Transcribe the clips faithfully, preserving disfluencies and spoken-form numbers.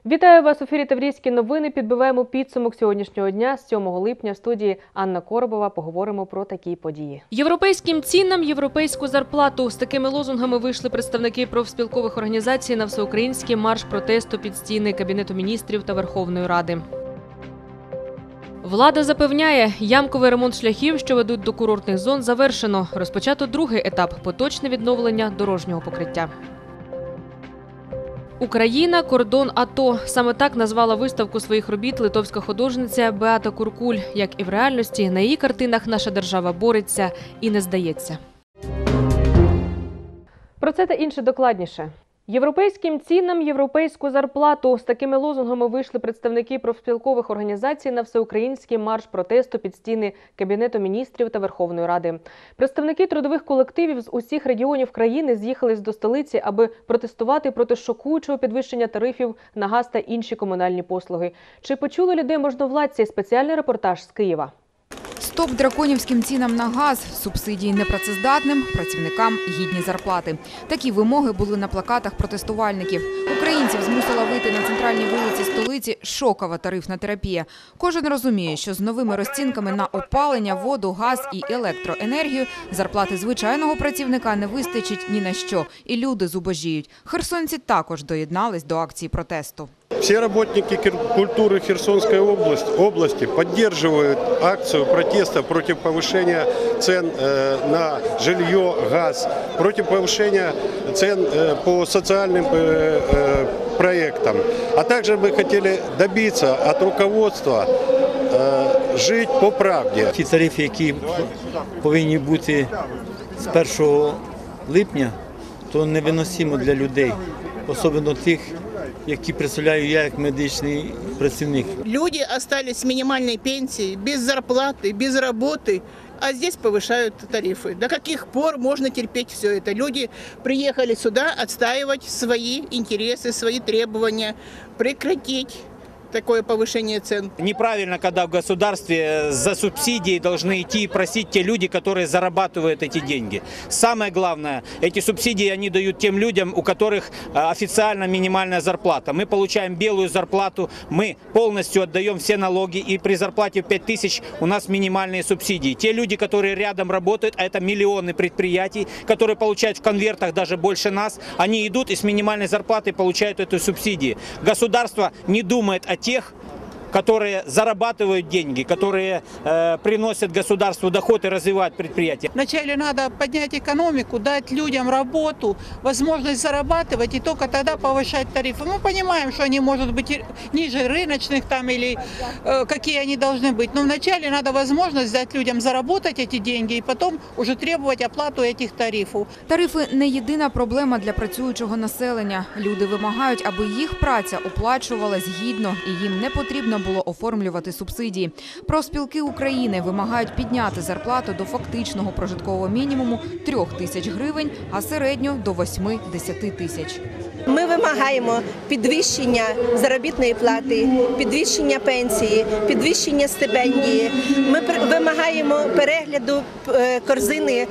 Вітаю вас у ефірі «Таврійські новини». Підбиваємо підсумок сьогоднішнього дня. З сьомого липня в студії Анна Коробова поговоримо про такі події. Європейським цінам, європейську зарплату. З такими лозунгами вийшли представники профспілкових організацій на всеукраїнський марш протесту під стіни Кабінету міністрів та Верховної Ради. Влада запевняє, ямковий ремонт шляхів, що ведуть до курортних зон, завершено. Розпочато другий етап – поточне відновлення дорожнього покриття. Україна – кордон АТО. Саме так назвала виставку своїх робіт литовська художниця Беата Куркуль. Як і в реальності, на її картинах наша держава бореться і не здається. Про це та інше докладніше. Європейським цінам, європейську зарплату. З такими лозунгами вийшли представники профспілкових організацій на всеукраїнський марш протесту під стіни Кабінету міністрів та Верховної Ради. Представники трудових колективів з усіх регіонів країни з'їхались до столиці, аби протестувати проти шокуючого підвищення тарифів на газ та інші комунальні послуги. Чи почули людей можновладці? Спеціальний репортаж з Києва. Стоп драконівським цінам на газ, субсидії непрацездатним, працівникам гідні зарплати. Такі вимоги були на плакатах протестувальників. Українців змусила вийти на центральній вулиці столиці шокова тарифна терапія. Кожен розуміє, що з новими розцінками на опалення, воду, газ і електроенергію зарплати звичайного працівника не вистачить ні на що. І люди зубожіють. Херсонці також доєднались до акції протесту. Все работники культуры Херсонской области, области поддерживают акцию протеста против повышения цен на жилье, газ, против повышения цен по социальным проектам. А также мы хотели добиться от руководства жить по правде. Ті тарифи, які повинні бути з першого липня, то невиносимо для людей, особливо тих, які представляю я як медичний працівник. Люди остались с минимальной пенсией, без зарплаты, без работы, а здесь повышают тарифы. До каких пор можно терпеть все это? Люди приехали сюда отстаивать свои интересы, свои требования, прекратить такое повышение цен. Неправильно, когда в государстве за субсидии должны идти и просить те люди, которые зарабатывают эти деньги. Самое главное, эти субсидии они дают тем людям, у которых официально минимальная зарплата. Мы получаем белую зарплату, мы полностью отдаем все налоги, и при зарплате в пять тысяч у нас минимальные субсидии. Те люди, которые рядом работают, а это миллионы предприятий, которые получают в конвертах даже больше нас, они идут и с минимальной зарплатой получают эту субсидию. Государство не думает о тех, которые зарабатывают деньги, которые э, приносят государству доход и развивают предприятия. Вначале надо поднять экономику, дать людям работу, возможность зарабатывать и только тогда повышать тарифы. Мы понимаем, что они, может быть, ниже рыночных там или э, какие они должны быть. Но вначале надо возможность дать людям заработать эти деньги и потом уже требовать оплату этих тарифов. Тарифи – не єдина проблема для працюючого населення. Люди вимагають, аби їх праця оплачувалась гідно і їм не потрібно було оформлювати субсидії. Профспілки України вимагають підняти зарплату до фактичного прожиткового мінімуму трьох тисяч гривень, а середню – до восьми-десяти тисяч. Ми вимагаємо підвищення заробітної плати, підвищення пенсії, підвищення стипендії. Ми вимагаємо перегляду корзини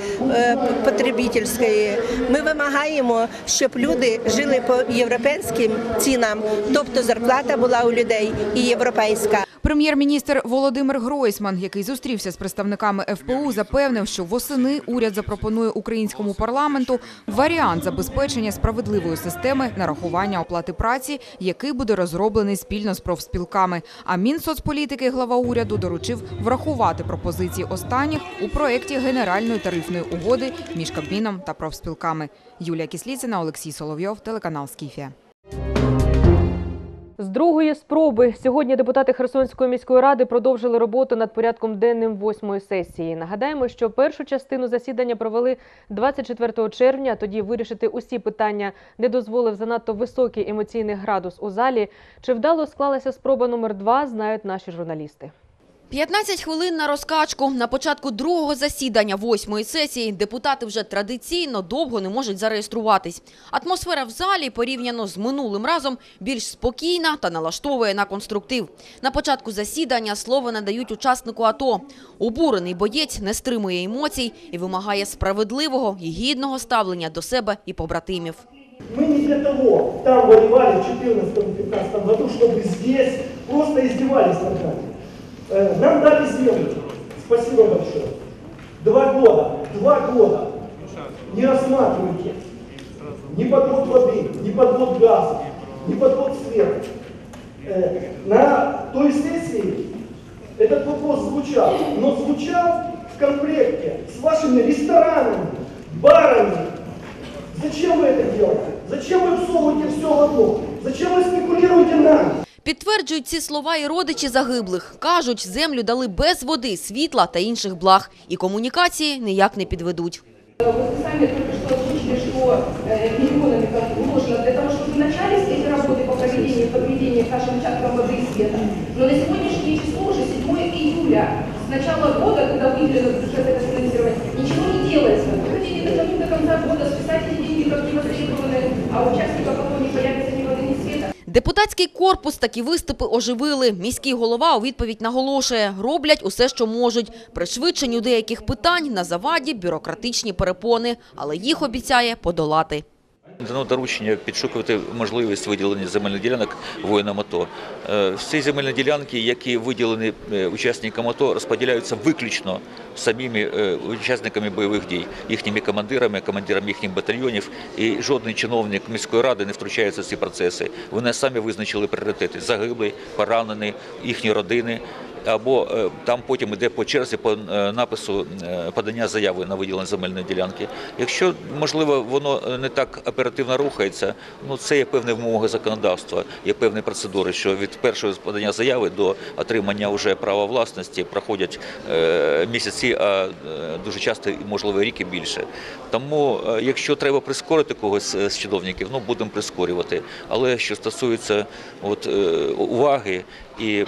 потребительської. Ми вимагаємо, щоб люди жили по європейським цінам, тобто зарплата була у людей і європейська. Прем'єр-міністр Володимир Гройсман, який зустрівся з представниками еф пе у, запевнив, що восени уряд запропонує українському парламенту варіант забезпечення справедливої системи нарахування оплати праці, який буде розроблений спільно з профспілками. А Мінсоцполітики глава уряду доручив врахувати пропозиції останніх у проєкті Генеральної тарифної угоди між Кабміном та профспілками. Юлія Кисліцина, Олексій Соловйов, телеканал «Скіфія». З другої спроби сьогодні депутати Херсонської міської ради продовжили роботу над порядком денним восьмої сесії. Нагадаємо, що першу частину засідання провели двадцять четвертого червня, тоді вирішити усі питання не дозволив занадто високий емоційний градус у залі. Чи вдало склалася спроба номер два, знають наші журналісти. п'ятнадцять хвилин на розкачку. На початку другого засідання восьмої сесії депутати вже традиційно довго не можуть зареєструватись. Атмосфера в залі, порівняно з минулим разом, більш спокійна та налаштовує на конструктив. На початку засідання слово надають учаснику АТО. Обурений боєць не стримує емоцій і вимагає справедливого і гідного ставлення до себе і побратимів. Мы не для того там воевали в две тысячи четырнадцатом-пятнадцатом году, чтобы здесь просто издевались над нами. Нам дали землю. Спасибо большое. Два года. Два года. Не рассматривайте ни подвод воды, ни подвод газа, ни подвод света. На той сессии этот вопрос звучал, но звучал в комплекте с вашими ресторанами, барами. Зачем вы это делаете? Зачем вы всовываете все в одно? Зачем вы спекулируете нами? Підтверджують ці слова і родичі загиблих. Кажуть, землю дали без води, світла та інших благ. І комунікації ніяк не підведуть. Вы сами только что озвучили, что миллионами вложено для того, чтобы начались эти работы по проведению, подведению к нашим участкам воды и света. Но на сегодняшнее число уже седьмое июля, с начала года, когда выделено в бюджет это финансирование, ничего не делается. Вы хотите дозвонить до конца года, списать эти деньги как невостребованные, а у участников потом не появится ни воды, ни света. Депутатський корпус такі виступи оживили. Міський голова у відповідь наголошує – роблять усе, що можуть. Пришвидшенню деяких питань на заваді бюрократичні перепони, але їх обіцяє подолати. Дано доручення підшукувати можливість виділення земельних ділянок воїнам АТО. Всі земельні ділянки, які виділені учасникам АТО, розподіляються виключно самими учасниками бойових дій, їхніми командирами, командирами їхніх батальйонів, і жодний чиновник міської ради не втручається в ці процеси. Вони самі визначили пріоритети – загиблі, поранені, їхні родини. Або там потім йде по черзі по напису подання заяви на виділення земельної ділянки. Якщо, можливо, воно не так оперативно рухається, ну це є певні вимоги законодавства, є певні процедури, що від першого подання заяви до отримання вже права власності проходять місяці, а дуже часто, можливо, рік і більше. Тому, якщо треба прискорити когось з чиновників, ну будемо прискорювати. Але що стосується от, уваги і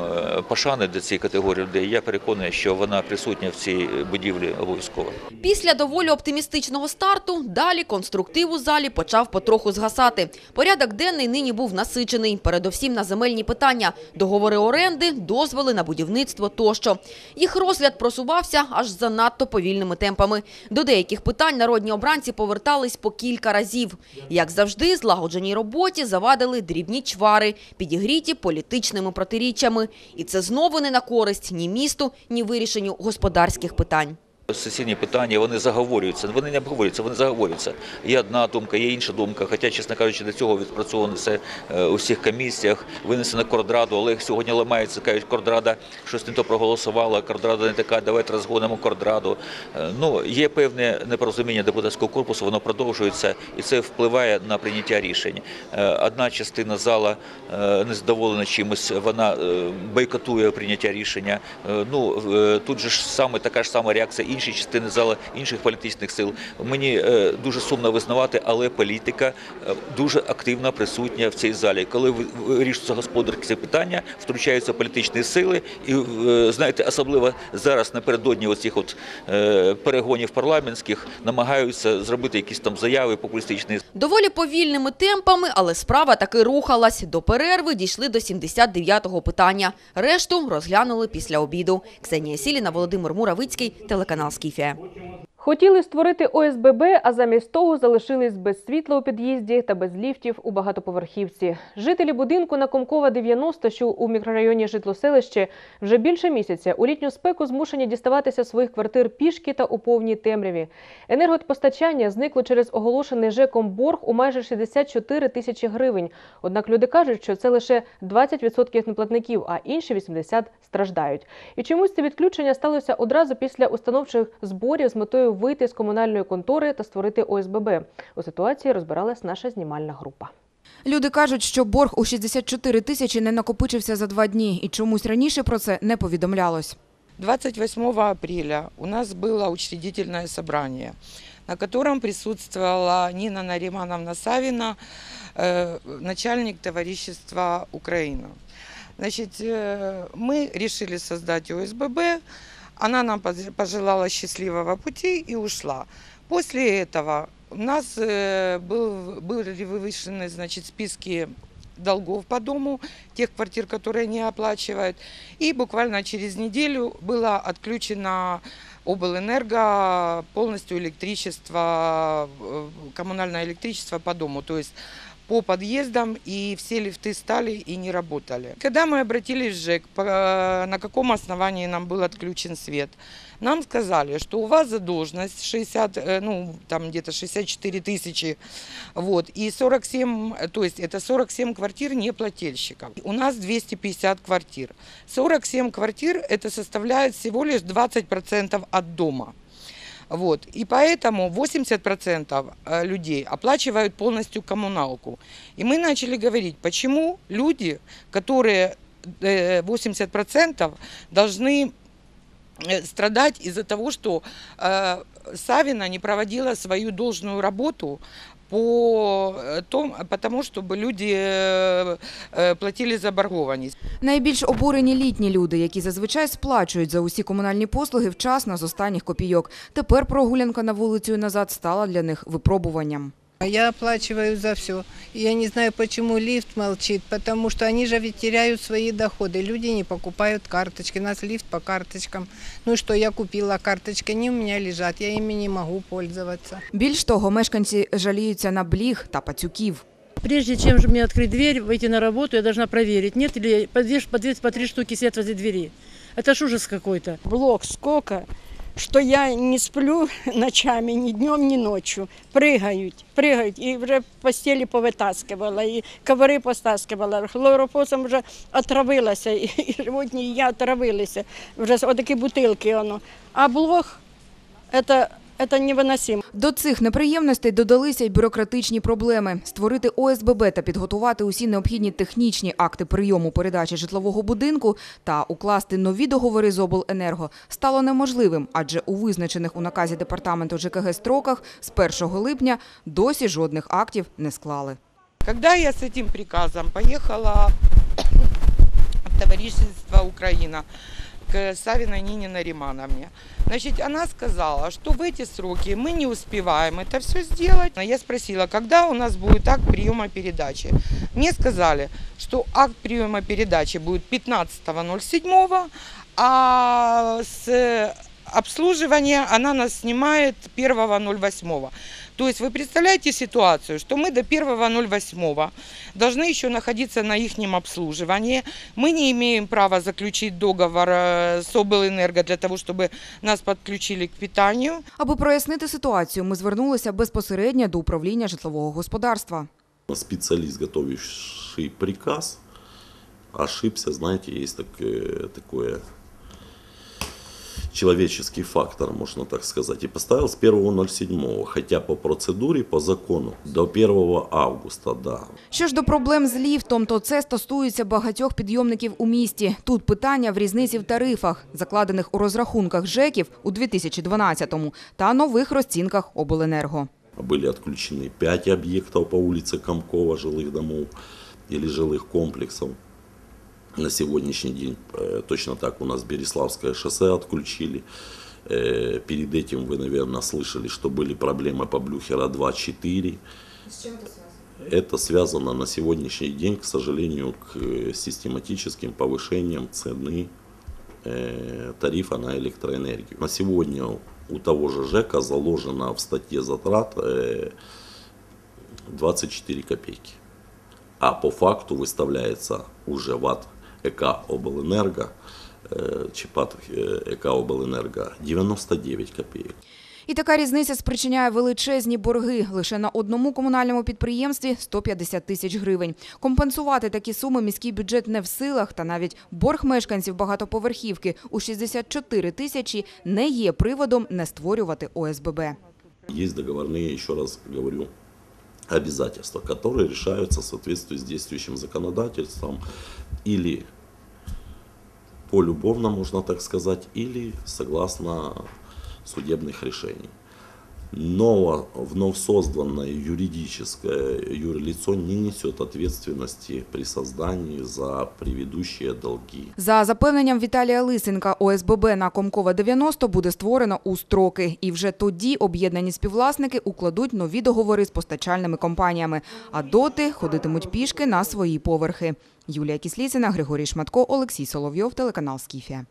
пошани до цієї категорії людей, я переконаний, що вона присутня в цій будівлі обов'язково. Після доволі оптимістичного старту далі конструктив у залі почав потроху згасати. Порядок денний нині був насичений, передовсім на земельні питання, договори оренди, дозволи на будівництво тощо. Їх розгляд просувався аж занадто повільними темпами. До деяких питань народні обранці повертались по кілька разів. Як завжди, злагодженій роботі завадили дрібні чвари, підігріті політичними протиріччями. І це знову не на користь ні місту, ні вирішенню господарських питань. Сесійні питання, вони заговорюються, вони не обговорюються, вони заговорюються. Є одна думка, є інша думка, хоча, чесно кажучи, до цього відпрацьовано все у всіх комісіях, винесено Кордрadu, але сьогодні ламаються, кажуть, Кордрада щось не то проголосувала, Кордрада не така, давайте розгонимо Кордраду. Ну, є певне непорозуміння депутатського корпусу, воно продовжується, і це впливає на прийняття рішень. Одна частина зала незадоволена чимось, вона бойкотує прийняття рішення. Ну, тут же ж саме така ж сама реакція інші частини зали, інших політичних сил. Мені е, дуже сумно визнавати, але політика е, дуже активно присутня в цій залі. Коли вирішуються господарські питання, втручаються політичні сили і, е, знаєте, особливо зараз напередодні оцих от е, перегонів парламентських намагаються зробити якісь там заяви популістичні. Доволі повільними темпами, але справа таки рухалась. До перерви дійшли до сімдесят дев'ятого питання. Решту розглянули після обіду. Ксенія Сіліна, Володимир Муравицький, телеканал «Скіфія». Хотіли створити О С Б Б, а замість того залишились без світла у під'їзді та без ліфтів у багатоповерхівці. Жителі будинку на Комкова, дев'яносто, що у мікрорайоні Житлоселище, вже більше місяця у літню спеку змушені діставатися своїх квартир пішки та у повній темряві. Енергопостачання зникло через оголошений ЖЕКом борг у майже шістдесят чотири тисячі гривень. Однак люди кажуть, що це лише двадцять відсотків неплатників, а інші вісімдесят відсотків страждають. І чомусь це відключення сталося одразу після установчих зборів з метою вийти з комунальної контори та створити О С Б Б. У ситуації розбиралась наша знімальна група. Люди кажуть, що борг у шістдесят чотири тисячі не накопичився за два дні, і чомусь раніше про це не повідомлялось. двадцать восьмого апреля у нас было учредительное собрание, на котором присутствовала Нина Наримановна Савина, начальник товарищества «Украина». Значит, мы решили создать О С Б Б, она нам пожелала счастливого пути и ушла. После этого у нас был, были вывешены, значит, списки долгов по дому, тех квартир, которые не оплачивают. И буквально через неделю было отключено облэнерго полностью электричество, коммунальное электричество по дому. То есть по подъездам, и все лифты стали и не работали. Когда мы обратились в ЖЭК, на каком основании нам был отключен свет, нам сказали, что у вас задолженность шестьдесят, ну, там где-то шестьдесят четыре тысячи, вот, и сорок семь, то есть это сорок семь квартир неплательщиков. У нас двести пятьдесят квартир. сорок семь квартир это составляет всего лишь двадцать процентов от дома. Вот. И поэтому восемьдесят процентов людей оплачивают полностью коммуналку. И мы начали говорить, почему люди, которые восемьдесят процентов должны страдать из-за того, что Савина не проводила свою должную работу по тому, потому, щоб люди платили заборгованість. Найбільш обурені літні люди, які зазвичай сплачують за усі комунальні послуги вчасно з останніх копійок. Тепер прогулянка на вулицю і назад стала для них випробуванням. Я оплачиваю за все. Я не знаю, почему лифт молчит, потому что они же ведь теряют свои доходы. Люди не покупают карточки, у нас лифт по карточкам. Ну что, я купила карточки, они у меня лежат, я ими не могу пользоваться. Більш того, мешканці жаліються на бліг та пацюків. Прежде чем же мне открыть дверь, выйти на работу, я должна проверить, нет ли по две, по две, по три штуки света возле двери. Это ж ужас какой-то. Блок сколько, что я не сплю ночами, ни днем, ни ночью. Прыгают, прыгают. И уже постели повытаскивала, и ковры постаскивала. Хлоропосом вже отравилася, і животні, і я отравилася. Вже отакі бутилки воно. А блок – це... Це невиносимо. До цих неприємностей додалися й бюрократичні проблеми. Створити О С Б Б та підготувати усі необхідні технічні акти прийому передачі житлового будинку та укласти нові договори з обленерго стало неможливим, адже у визначених у наказі департаменту Ж К Г строках з першого липня досі жодних актів не склали. Когда я с этим приказом поехала в товарищество «Украина» к Савиной Нине Наримановне, значит, она сказала, что в эти сроки мы не успеваем это все сделать. Я спросила, когда у нас будет акт приема передачи. Мне сказали, что акт приема передачи будет пятнадцатого ноль седьмого, а с обслуживания она нас снимает первого ноль восьмого. То есть вы представляете ситуацию, что мы до первого ноль восьмого должны еще находиться на их обслуживании. Мы не имеем права заключить договор с обленерго для того, чтобы нас подключили к питанию. Аби прояснити ситуацію, ми звернулися безпосередньо до управління житлового господарства. Специалист, готовивший приказ, ошибся, знаете, есть такое, такое человеческий фактор, можно так сказать, и поставил с первого ноль седьмого, хотя по процедуре, по закону, до первого августа, да. Що ж до проблем з ліфтом, то це стосується багатьох підйомників у місті. Тут питання в різниці в тарифах, закладених у розрахунках ЖЕКів у дві тисячі дванадцятому, та нових розцінках обленерго. Были отключены пять объектов по улице Комкова, жилых домов или жилых комплексов. На сегодняшний день точно так у нас Береславское шоссе отключили. Перед этим вы, наверное, слышали, что были проблемы по Блюхера два-четыре. С чем это связано? Это связано на сегодняшний день, к сожалению, к систематическим повышениям цены тарифа на электроэнергию. На сегодня у того же ЖЭКа заложено в статье затрат двадцать четыре копейки. А по факту выставляется уже ват ЭК обленерго, ЧПАТ ЭК обленерго девяносто девять копеек. І така різниця спричиняє величезні борги. Лише на одному комунальному підприємстві – сто п'ятдесят тисяч гривень. Компенсувати такі суми міський бюджет не в силах, та навіть борг мешканців багатоповерхівки у шістдесят чотири тисячі не є приводом не створювати О С Б Б. Є договорні, ще раз говорю, обязательства, которые решаются в соответствии с действующим законодательством или полюбовно, можно так сказать, или согласно судебных решений. ново, вновь созданное юридическое юрлицо не несет ответственности при создании за предыдущие долги. За запевненням Віталія Лисенка, О С Б Б на Комкова дев'яносто буде створено у строки. І вже тоді об'єднані співвласники укладуть нові договори з постачальними компаніями. А доти ходитимуть пішки на свої поверхи. Юлія Кисліцина, Григорій Шматко, Олексій Соловйов, телеканал «Скіфія».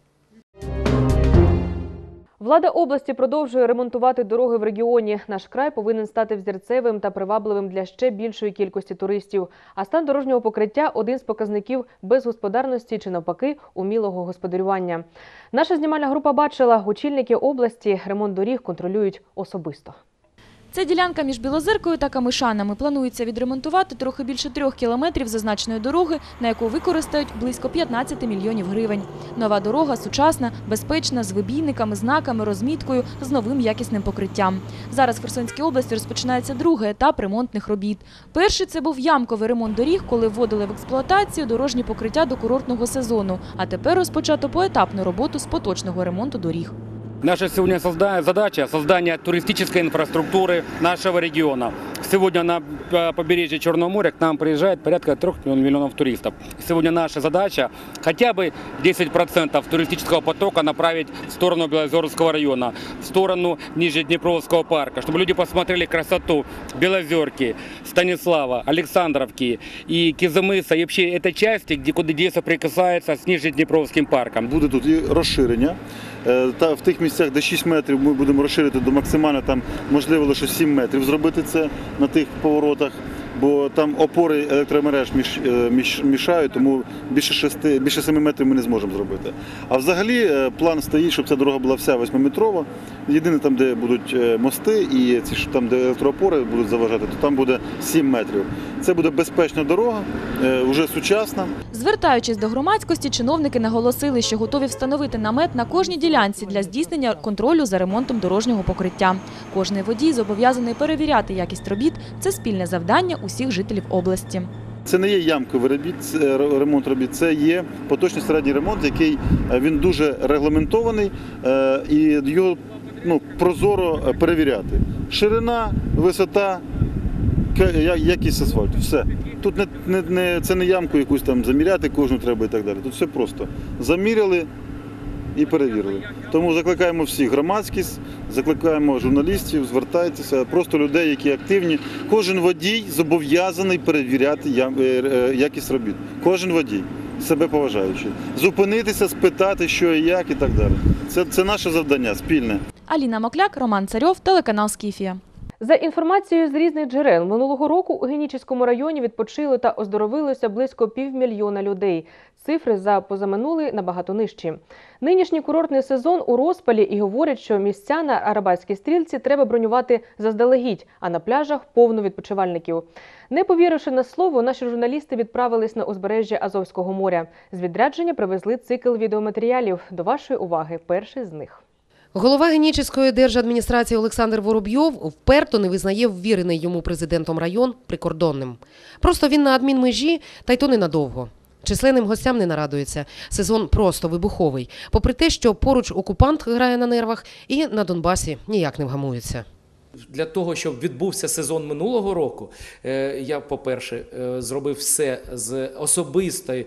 Влада області продовжує ремонтувати дороги в регіоні. Наш край повинен стати взірцевим та привабливим для ще більшої кількості туристів. А стан дорожнього покриття – один з показників безгосподарності чи, навпаки, умілого господарювання. Наша знімальна група бачила, очільники області ремонт доріг контролюють особисто. Ця ділянка між Білозеркою та Камишанами планується відремонтувати трохи більше трьох кілометрів зазначеної дороги, на яку використають близько п'ятнадцяти мільйонів гривень. Нова дорога сучасна, безпечна, з вибійниками, знаками, розміткою, з новим якісним покриттям. Зараз в Херсонській області розпочинається другий етап ремонтних робіт. Перший – це був ямковий ремонт доріг, коли вводили в експлуатацію дорожні покриття до курортного сезону. А тепер розпочато поетапну роботу з поточного ремонту доріг. Наша сегодня задача – создание туристической инфраструктуры нашего региона. Сегодня на побережье Черного моря к нам приезжает порядка трех миллионов туристов. Сегодня наша задача хотя бы десять процентов туристического потока направить в сторону Белозерского района, в сторону Нижнеднепровского парка, чтобы люди посмотрели красоту Белозерки, Станислава, Александровки и Кизымыса, и вообще этой части, где, где соприкасается с Нижнеднепровским парком. Буде тут і розширення. Та в тих місцях, де шість метрів, ми будемо розширити до максимально, там можливо лише сім метрів зробити це на тих поворотах, бо там опори електромереж між, між, мішають, тому більше, шести, більше семи метрів ми не зможемо зробити. А взагалі план стоїть, щоб ця дорога була вся восьмиметрова. Єдине там, де будуть мости і ці, там, де електроопори будуть заважати, то там буде сім метрів. Це буде безпечна дорога, вже сучасна. Звертаючись до громадськості, чиновники наголосили, що готові встановити намет на кожній ділянці для здійснення контролю за ремонтом дорожнього покриття. Кожний водій зобов'язаний перевіряти якість робіт. Це спільне завдання усіх жителів області. Це не є ямковий робіт, ремонт робіт, це є поточний середній ремонт, який він дуже регламентований і його ну, прозоро перевіряти. Ширина, висота, якість асфальту, все. Тут не, не, не, це не ямку якусь там заміряти, кожну треба і так далі. Тут все просто. Заміряли і перевірили. Тому закликаємо всіх громадськість, закликаємо журналістів, звертайтеся, просто людей, які активні. Кожен водій зобов'язаний перевіряти якість робіт. Кожен водій, себе поважаючий. Зупинитися, спитати, що і як і так далі. Це, це наше завдання спільне. Аліна Макляк, Роман Царьов, телеканал «Скіфія». За інформацією з різних джерел, минулого року у Генічеському районі відпочили та оздоровилося близько півмільйона людей. Цифри за позаминулий набагато нижчі. Нинішній курортний сезон у розпалі і говорять, що місця на Арабатській стрілці треба бронювати заздалегідь, а на пляжах повно відпочивальників. Не повіривши на слово, наші журналісти відправились на узбережжя Азовського моря. З відрядження привезли цикл відеоматеріалів. До вашої уваги перший з них. Голова Генічеської держадміністрації Олександр Воробйов вперто не визнає ввірений йому президентом район прикордонним. Просто він на адмінмежі, та й то ненадовго. Численним гостям не нарадується. Сезон просто вибуховий. Попри те, що поруч окупант грає на нервах і на Донбасі ніяк не вгамується. Для того, щоб відбувся сезон минулого року, я, по-перше, зробив все з особистою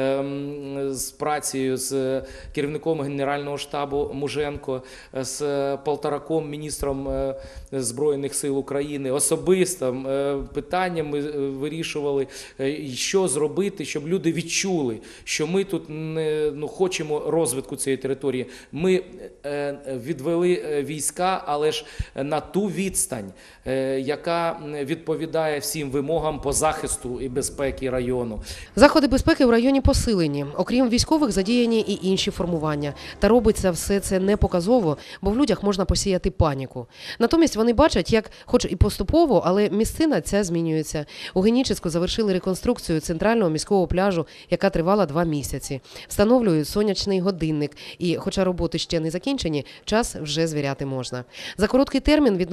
з працею з керівником Генерального штабу Муженко, з Полтораком, міністром Збройних сил України. Особисто питання ми вирішували, що зробити, щоб люди відчули, що ми тут не, ну, хочемо розвитку цієї території. Ми відвели війська, але ж на ту відстань, яка відповідає всім вимогам по захисту і безпеки району. Заходи безпеки в районі посилені. Окрім військових, задіяні і інші формування. Та робиться все це не показово, бо в людях можна посіяти паніку. Натомість вони бачать, як, хоч і поступово, але місцина ця змінюється. У Генічеську завершили реконструкцію центрального міського пляжу, яка тривала два місяці. Встановлюють сонячний годинник. І, хоча роботи ще не закінчені, час вже звіряти можна. За короткий термін відновили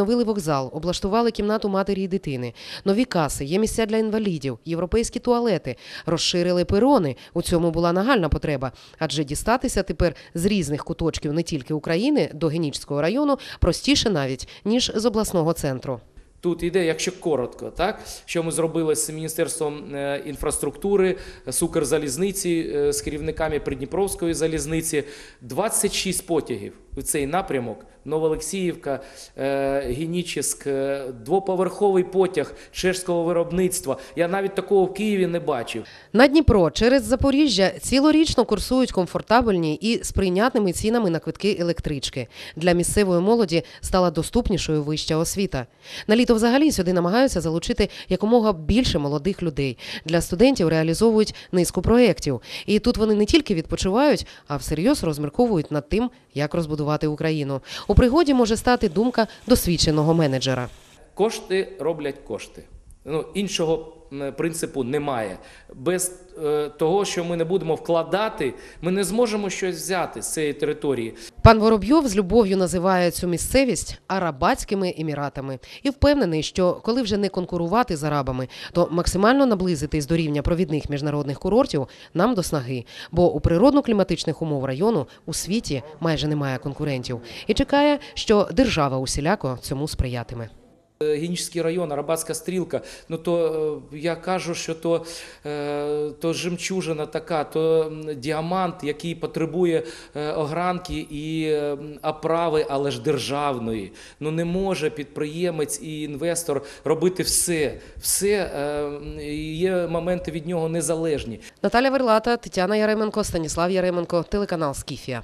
відновили вокзал, облаштували кімнату матері і дитини, нові каси, є місця для інвалідів, європейські туалети, розширили перони. У цьому була нагальна потреба, адже дістатися тепер з різних куточків не тільки України до Генічеського району простіше навіть, ніж з обласного центру. Тут йде, якщо коротко, так, що ми зробили з Міністерством інфраструктури, з Укрзалізниці, з керівниками Придніпровської залізниці, двадцять шість потягів у цей напрямок, Новоолексіївка, Генічеськ, двоповерховий потяг чеського виробництва. Я навіть такого в Києві не бачив. На Дніпро через Запоріжжя цілорічно курсують комфортабельні і з прийнятними цінами на квитки електрички. Для місцевої молоді стала доступнішою вища освіта. На літо взагалі сюди намагаються залучити якомога більше молодих людей. Для студентів реалізовують низку проєктів. І тут вони не тільки відпочивають, а всерйоз розмірковують над тим, як розбудувати Україну. У пригоді може стати думка досвідченого менеджера. Кошти роблять кошти. Ну, іншого принципу немає. Без е, того, що ми не будемо вкладати, ми не зможемо щось взяти з цієї території. Пан Воробйов з любов'ю називає цю місцевість Арабатськими Еміратами. І впевнений, що коли вже не конкурувати з арабами, то максимально наблизитись до рівня провідних міжнародних курортів нам до снаги. Бо у природно-кліматичних умов району у світі майже немає конкурентів. І чекає, що держава усіляко цьому сприятиме. Генічеський район, Арабатська стрілка, ну то я кажу, що то, то жемчужина така, то діамант, який потребує огранки і оправи, але ж державної. Ну не може підприємець і інвестор робити все. Все, є моменти від нього незалежні. Наталя Верлата, Тетяна Яременко, Станіслав Яременко, телеканал «Скіфія».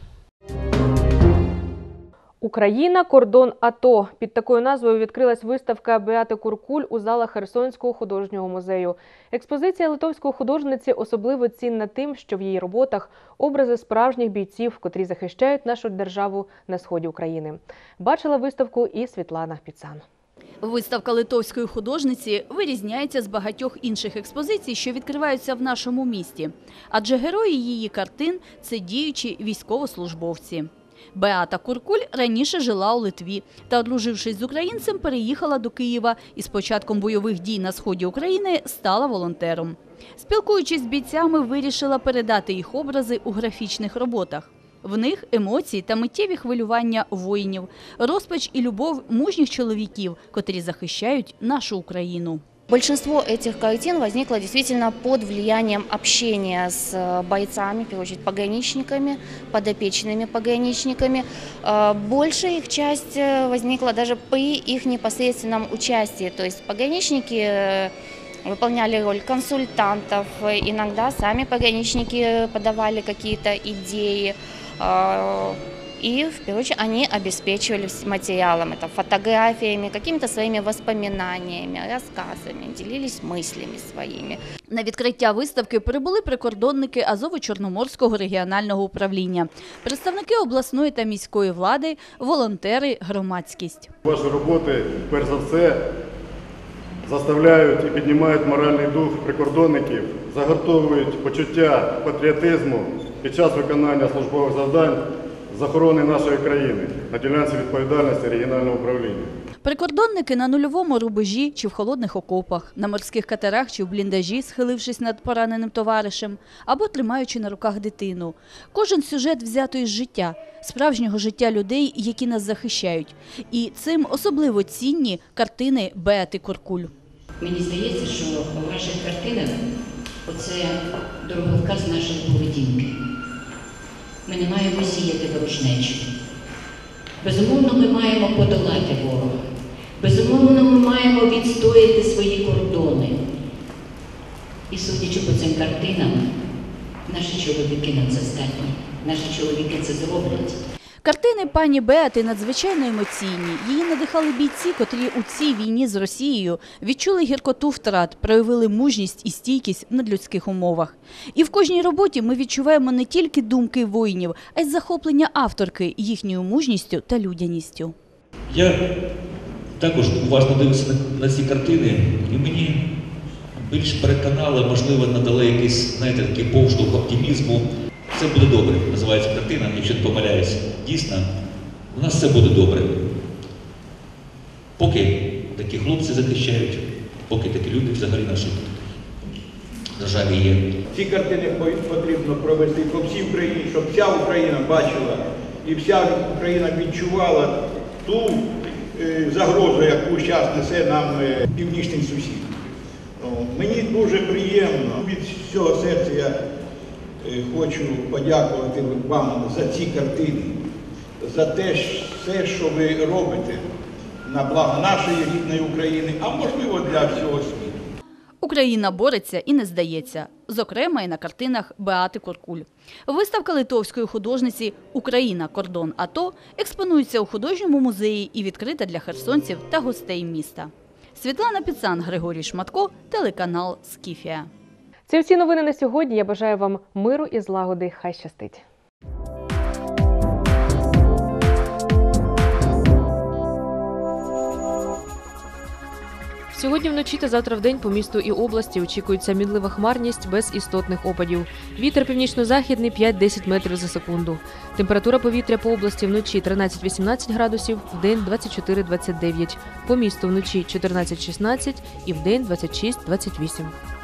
Україна – кордон АТО. Під такою назвою відкрилась виставка Беати Куркуль у залах Херсонського художнього музею. Експозиція литовської художниці особливо цінна тим, що в її роботах образи справжніх бійців, котрі захищають нашу державу на сході України. Бачила виставку і Світлана Піцан. Виставка литовської художниці вирізняється з багатьох інших експозицій, що відкриваються в нашому місті. Адже герої її картин – це діючі військовослужбовці. Беата Куркуль раніше жила у Литві та, одружившись з українцем, переїхала до Києва і з початком бойових дій на сході України стала волонтером. Спілкуючись з бійцями, вирішила передати їх образи у графічних роботах. В них емоції та миттєві хвилювання воїнів, розпач і любов мужніх чоловіків, котрі захищають нашу Україну. Большинство этих картин возникло действительно под влиянием общения с бойцами, в первую очередь пограничниками, подопечными пограничниками. Большая их часть возникла даже при их непосредственном участии. То есть пограничники выполняли роль консультантов, иногда сами пограничники подавали какие-то идеи. И, в первую очередь, они обеспечивали материалом, это фотографиями, какими-то своими воспоминаниями, рассказами, делились мыслями своими. На відкриття виставки прибули прикордонники Азово-Чорноморського регіонального управління, представники обласної та міської влади, волонтери, громадськість. Ваші роботи, перш за все, заставляють і піднімають моральний дух прикордонників, загартовують почуття патріотизму під час виконання службових завдань з охорони нашої країни на ділянці відповідальності регіонального управління. Прикордонники на нульовому рубежі чи в холодних окопах, на морських катерах чи в бліндажі, схилившись над пораненим товаришем, або тримаючи на руках дитину. Кожен сюжет взято із життя, справжнього життя людей, які нас захищають. І цим особливо цінні картини Беати Куркуль. Мені здається, що у ваших картинах оце дороговказ нашої поведінки. Ми не маємо сіяти ворожнечу. Безумовно, ми маємо подолати ворога. Безумовно, ми маємо відстояти свої кордони. І судячи по цим картинам, наші чоловіки на це здатні. Наші чоловіки це зроблять. Картини пані Беати надзвичайно емоційні. Її надихали бійці, котрі у цій війні з Росією відчули гіркоту втрат, проявили мужність і стійкість в надлюдських умовах. І в кожній роботі ми відчуваємо не тільки думки воїнів, а й захоплення авторки їхньою мужністю та людяністю. Я також уважно дивився на, на ці картини, і мені більш переконали, можливо, надали якийсь, знаєте, такий поштовх оптимізму. Все буде добре, називається картина, якщо не помиляюся. Дійсно, у нас все буде добре. Поки такі хлопці захищають, поки такі люди взагалі наші державі є. Ці картини потрібно провести по всій Україні, щоб вся Україна бачила і вся Україна відчувала ту е, загрозу, яку зараз несе нам е, північний сусід. О, мені дуже приємно, від всього серця я е, хочу подякувати вам за ці картини, за те, все, що ви робите на благо нашої рідної України, а можливо для всього світу. Україна бореться і не здається. Зокрема, і на картинах Беати Куркуль. Виставка литовської художниці «Україна. Кордон АТО» експонується у художньому музеї і відкрита для херсонців та гостей міста. Світлана Піцан, Григорій Шматко, телеканал «Скіфія». Це всі новини на сьогодні. Я бажаю вам миру і злагоди. Хай щастить. Сьогодні вночі та завтра вдень по місту і області очікується мінлива хмарність без істотних опадів. Вітер північно-західний п'ять-десять метрів за секунду. Температура повітря по області вночі тринадцять-вісімнадцять градусів, вдень двадцять чотири - двадцять дев'ять. По місту вночі чотирнадцять-шістнадцять і вдень двадцять шість - двадцять вісім.